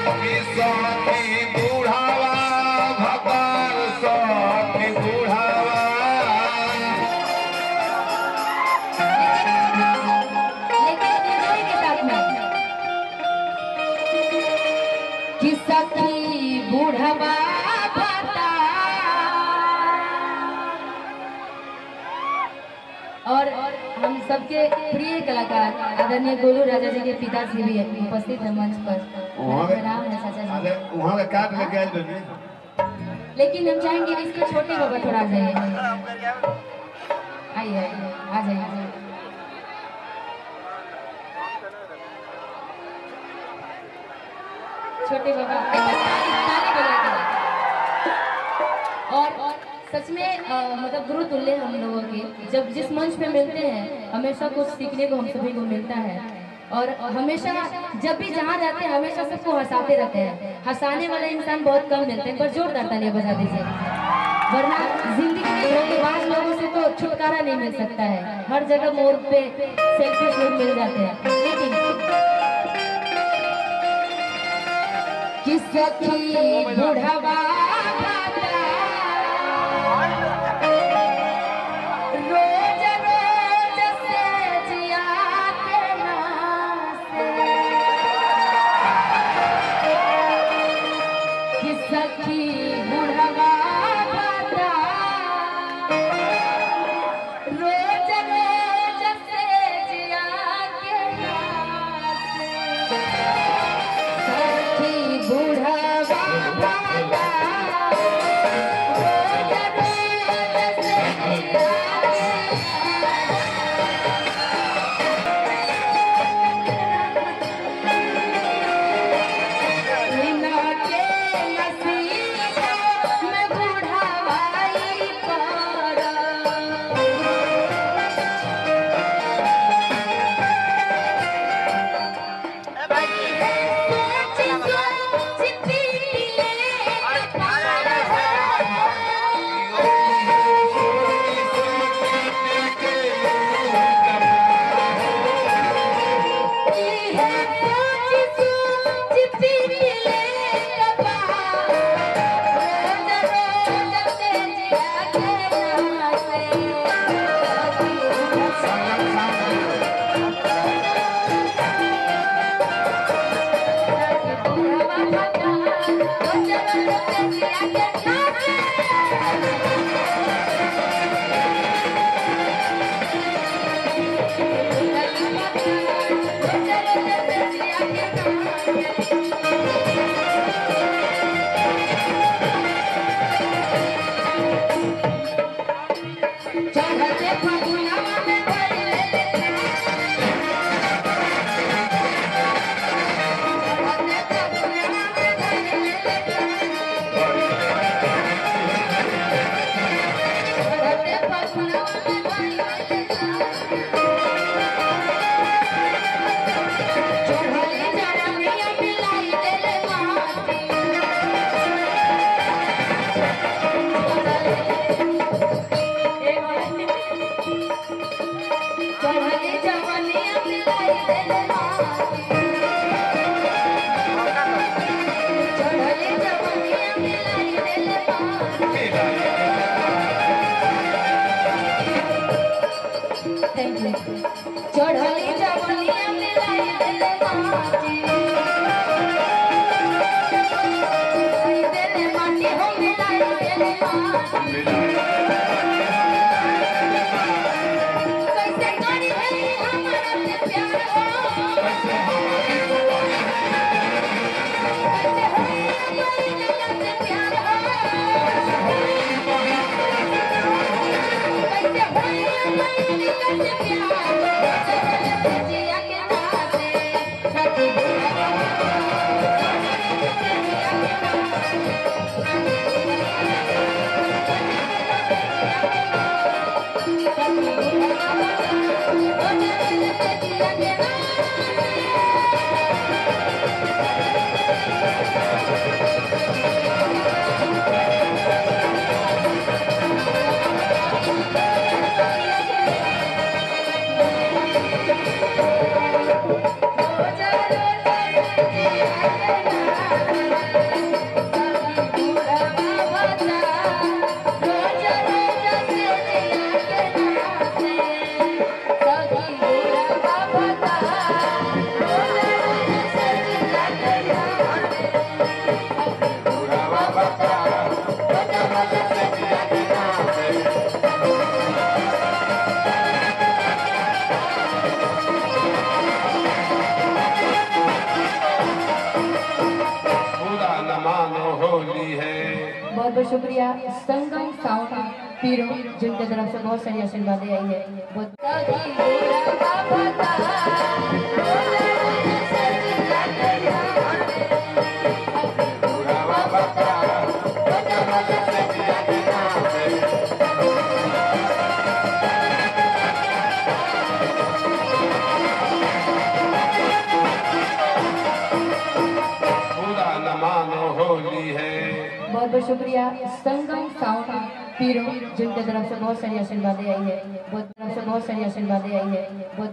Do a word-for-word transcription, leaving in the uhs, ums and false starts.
सखी बुढ़ावा भगवान सखी बुढ़ावा कि सखी बुढ़ावा भता और हम सबके प्रिय कलाकार आदरणीय गोलू राजा जी के पिताश्री भी उपस्थित है मंच पर। राम है चाचा जी। वहाँ का काट लग गया बेबी। लेकिन हम चाहेंगे इसके छोटे बाबा थोड़ा आ जाइए, आइए आ जाइए। छोटे बाबा और सच में मतलब गुरु तुल्य हम लोगों के जब जिस मंच पे मिलते हैं हमेशा कुछ सीखने को हम सभी को मिलता है और हमेशा जब भी जहाँ जाते हैं हमेशा सबको हंसाते रहते हैं। हंसाने वाले इंसान बहुत कम मिलते हैं, पर जोरदार तालियां बजा दीजिए, वरना जिंदगी में धोखेबाज लोगों से तो छुटकारा नहीं मिल सकता है। हर जगह मोड़ पे सेल्फिश लोग मिल जाते हैं। लेकिन कि सखी बुढ़ावा बहुत बहुत शुक्रिया संगम साउंड पीरो जिनके तरफ से बहुत सारी आशीर्वादें आई है। बहुत बहुत बहुत शुक्रिया संगम साउंड पीरो जिनके तरफ से बहुत सारी आशीर्वादें आई है। बहुत तरफ से बहुत सारी आशीर्वादें आई है। बहुत